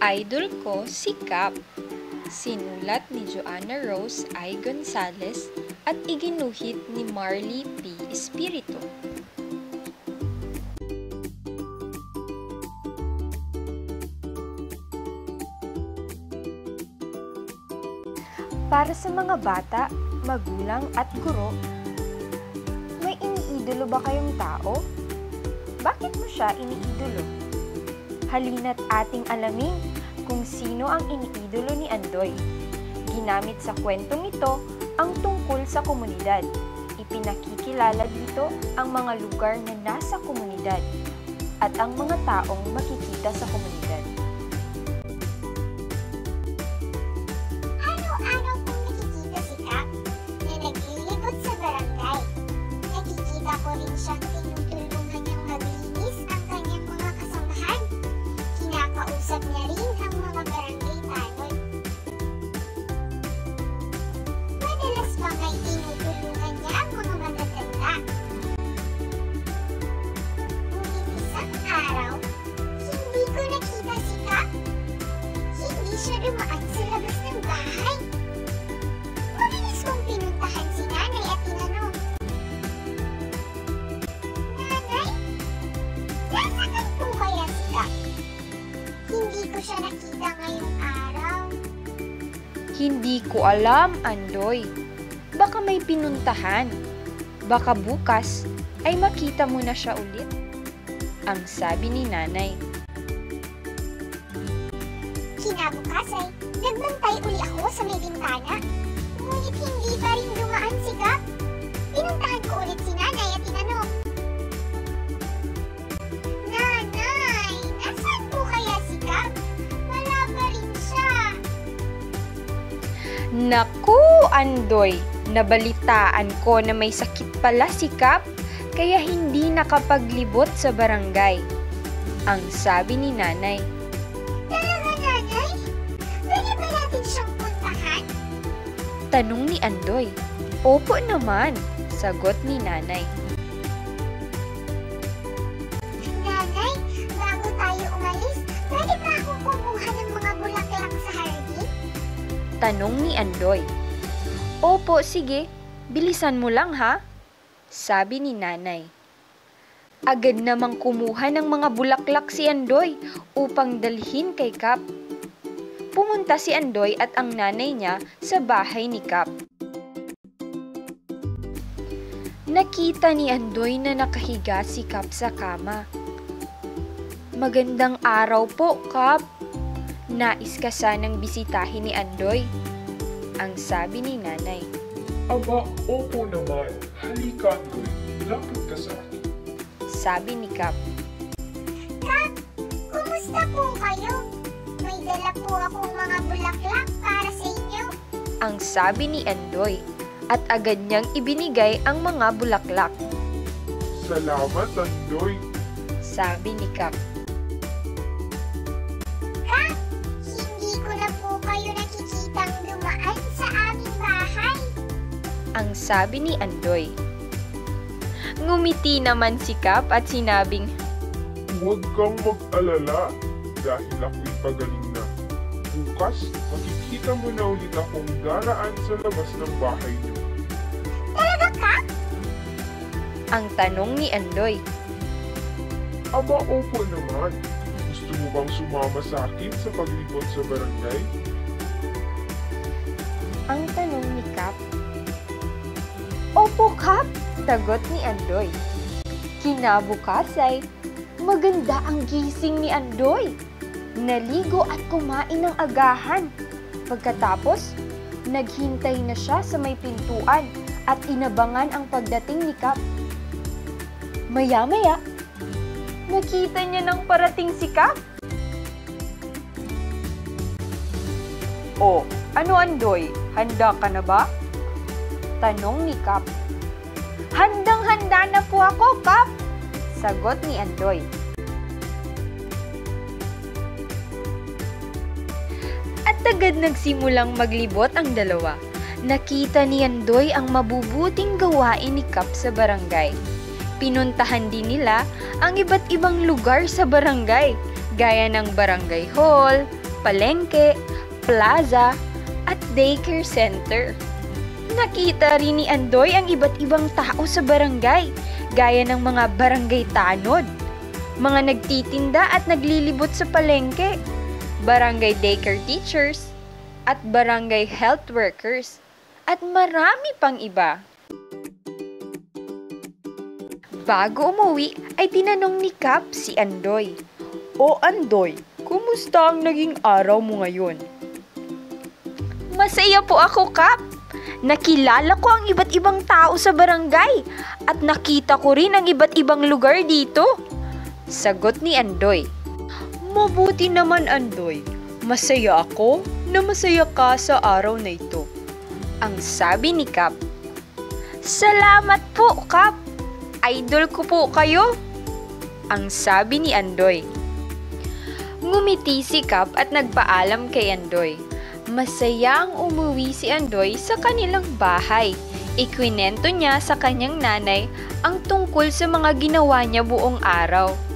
Idol ko si Cap. Sinulat ni Joanna Rose I. Gonzalez at iginuhit ni Marley P. Espiritu. Para sa mga bata, magulang at guro, may iniidolo ba kayong tao? Bakit mo siya iniidolo? Halina't ating alamin kung sino ang iniidolo ni Andoy. Ginamit sa kwentong ito ang tungkol sa komunidad. Ipinakikilala dito ang mga lugar na nasa komunidad at ang mga taong makikita sa komunidad. Araw-araw kong nakikita si Cap na naglilibot sa barangay. Nakikita ko rin siyang tinutulungan niyang maglinis ang kanyang mga kasamahan. Kinakausap niya rin ang mga barangay tanod. Madalas pa may tinutulungan niya ang mga matatanda. Ngunit isang araw, hindi ko nakita si Cap. Hindi siya dumaan sa labas ng bahay. Mabilis kong pinuntahan si nanay at tinanong, "Nanay, nasaan po kaya si Cap? Hindi ko siya nakita ngayong araw." Hindi ko alam, Andoy. Baka may pinuntahan. Baka bukas ay makita mo na siya ulit. Ang sabi ni nanay. Kinabukasan, nagbantay uli ako sa may bintana. Ngunit hindi pa rin dumaan si Cap. Pinuntahan ko ulit si nanay at tinanong, "Nanay, nasaan po kaya si Cap? Wala pa rin siya." Naku, Andoy! Nabalitaan ko na may sakit pala si Cap, kaya hindi nakapaglibot sa barangay. Ang sabi ni nanay. Talaga, nanay? Pwede ba natin siyang puntahan? Tanong ni Andoy. Opo naman, sagot ni nanay. Nanay, bago tayo umalis, pwede ba akong kumuha ng mga bulaklak sa hardin? Tanong ni Andoy. Opo, sige. Bilisan mo lang ha, sabi ni nanay. Agad namang kumuha ng mga bulaklak si Andoy upang dalhin kay Cap. Pumunta si Andoy at ang nanay niya sa bahay ni Cap. Nakita ni Andoy na nakahiga si Cap sa kama. Magandang araw po, Cap. Nais ka sanang bisitahin ni Andoy. Ang sabi ni nanay. Aba, opo naman. Halika, Andoy. Lapit ka sa akin. Sabi ni Cap. Cap, kumusta po kayo? May dala po akong mga bulaklak para sa inyo. Ang sabi ni Andoy. At agad niyang ibinigay ang mga bulaklak. Salamat, Andoy. Sabi ni Cap. Cap, hindi ko na po kayo nakikitang dumaan sa aming bahay. Ang sabi ni Andoy. Ngumiti naman si Cap at sinabing, Huwag kang mag-alala dahil ako'y pagaling na. Bukas, makikita mo na ulit akong daraan sa labas ng bahay niyo. Talaga, Cap? ang tanong ni Andoy. Aba, opo naman. Gusto mo bang sumama sa akin sa paglibot sa barangay? Ang tanong ni Cap. Opo, Cap, sagot ni Andoy. Kinabukasan, maganda ang gising ni Andoy. Naligo at kumain ng agahan. Pagkatapos, naghintay na siya sa may pintuan at inabangan ang pagdating ni Cap. Maya-maya, nakita niya nang parating si Cap. O, ano Andoy? Handa ka na ba? Tanong ni Cap. Handang-handa na po ako, Cap, sagot ni Andoy. At agad nagsimulang maglibot ang dalawa. Nakita ni Andoy ang mabubuting gawain ni Cap sa barangay. Pinuntahan din nila ang iba't ibang lugar sa barangay, gaya ng barangay hall, palengke, plaza, at daycare center. Nakita rin ni Andoy ang iba't ibang tao sa barangay, gaya ng mga barangay tanod, mga nagtitinda at naglilibot sa palengke, barangay daycare teachers, at barangay health workers, at marami pang iba. Bago umuwi ay tinanong ni Kap si Andoy. O Andoy, kumusta ang naging araw mo ngayon? Masaya po ako, Kap. Nakilala ko ang iba't ibang tao sa barangay at nakita ko rin ang iba't ibang lugar dito. Sagot ni Andoy. Mabuti naman, Andoy. Masaya ako na masaya ka sa araw na ito. Ang sabi ni Kap. Salamat po, Kap. Idol ko po kayo. Ang sabi ni Andoy. Ngumiti si Kap at nagpaalam kay Andoy. Masaya ang umuwi si Andoy sa kanilang bahay. Ikwinento niya sa kanyang nanay ang tungkol sa mga ginawa niya buong araw.